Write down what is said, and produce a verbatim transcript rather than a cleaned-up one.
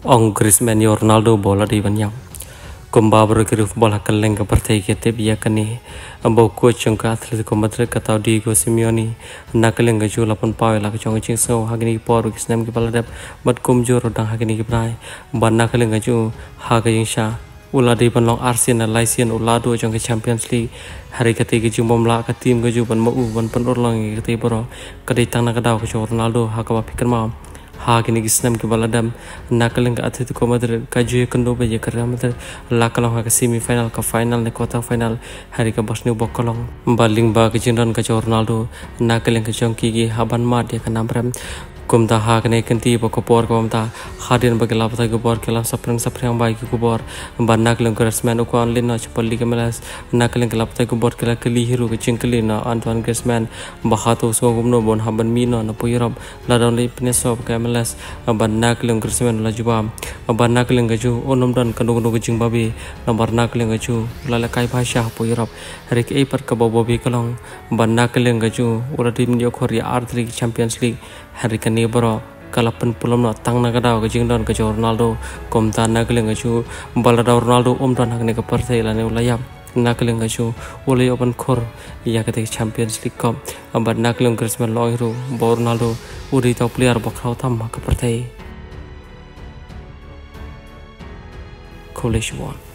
Ong Griezmann yo Ronaldo bola di banyam. Kumba berkiri bola keleng ke partai kita biya kani. Ambo coach yang ke Atletico Madrid kata Diego Simeone nak keleng ke jula pun pau lah ke chong ching so hagini por ke senam ke baladap bat kum jor dang hagini ke prai ban nak keleng ke ju haging sha ulah di ban long Arsenal Lysian ulah do chong ke Champions League hari ketiga ju momla ke tim ke ju ban mau ban pen urlang ke te boro kadai tang nak daw ke Ronaldo hakawa pikir mau hagini gisnam ke baladam nakaleng ke Atletico Madrid kaju kendo be Real Madrid lakalong ke semi final ke final ne quarter final hari ke bosnu bokolong baling ba ke jindan ke Ronaldo nakaleng ke jongki gi haban mat dia ke namram kumta ha kene kenti bokopor kumta hadin bagi lapta ke bor kelam saprang saprang bai ke bor bannak leng Griezmann ko online na chapali ke melas nakaleng ke lapta ke bor kela keli hero ke chingkeli na Antoine Griezmann bahato so gumno bon haban mino na puirob la don le pnesob ke melas bannak leng Griezmann la juba bannak leng gaju onom dan kandung kandung jing babi nomor nak leng gaju la la kai bhasha puirob hari ke par ke bobi kalong bannak leng gaju ura tim yo khoria artri Champions League hari ke ni boro kalapan pulam na tang na kadao ke jingdon ke Ronaldo kom ta na keleng ke balada Ronaldo om dan hakne ke partai la ne ulayam na keleng ke ulay open khor ya ke Champions League kom ambar na keleng Griezmann lo hero bo Ronaldo uri ta player bokraw tham ke partai College one